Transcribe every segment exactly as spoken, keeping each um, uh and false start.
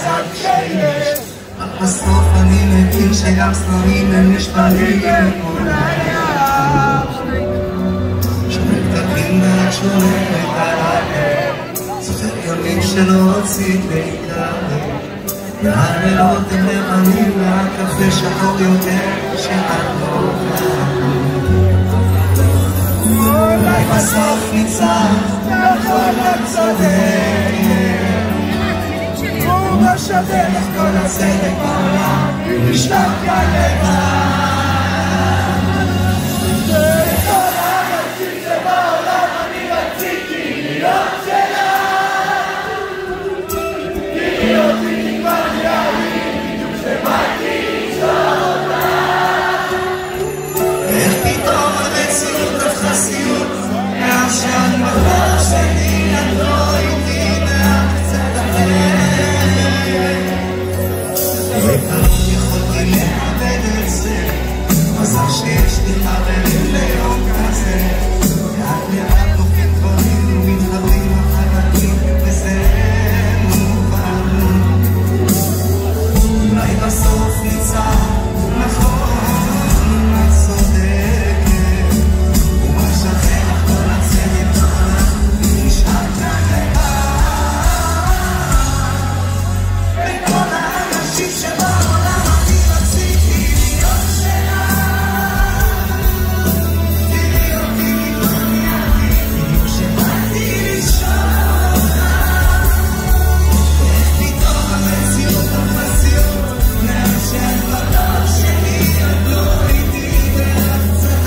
מצד כשיש. בסוף אני מבין שגם סלמים הם נשברים כמו נייב. שומק תקים מעט שולחת על הלב, זוכר ימים שלא רצית להתקרב. והלילות הם לבנים והקפה שחור יותר שאת לא אולי בסוף ניצח והכל הצודק הוא משווה לך כל הצדק בעולם נשלח כאן לבד וכל האנשים שבעולם אני רציתי להיות שלה להיות לי כבר ימים בדיוק שבאתי לשאול אותה איך פתאום המציאות הפכה סיוט מאז שאת בחר שלי את לא איתי מהקצת אחר וכאן יכולתי לאבד את זה מזל שיש לי חברים ליום כזה לאט לאט הופכים דברים ומתחברים החלקים וזה מובן אולי בסוף ניצח נכון את צודקת ומה שווה לך כל הצדק בעולם נשאר כאן לבד וכל האנשים שבעולם אני רציתי להיות שלה תראי אותי מכל ימים בדיוק שבאתי לשאול אותה איך פתאום המציאות המציאות מאז שאת בקר שלי את לא איתי והקצת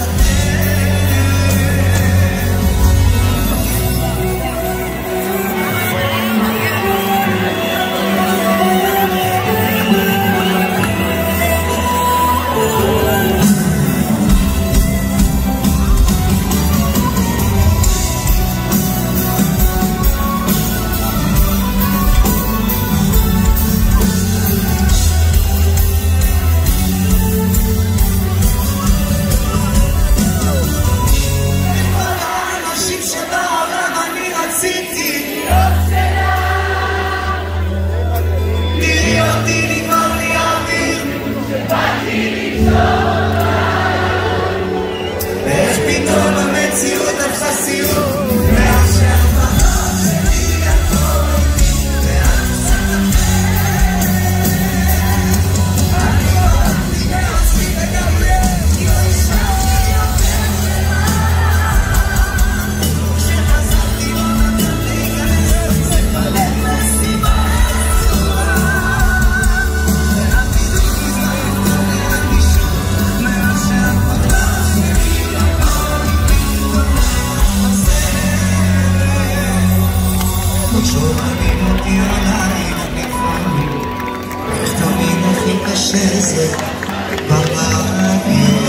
שומעים אותי עלייך לפעמים איך תמיד הכי קשה זה ברדיו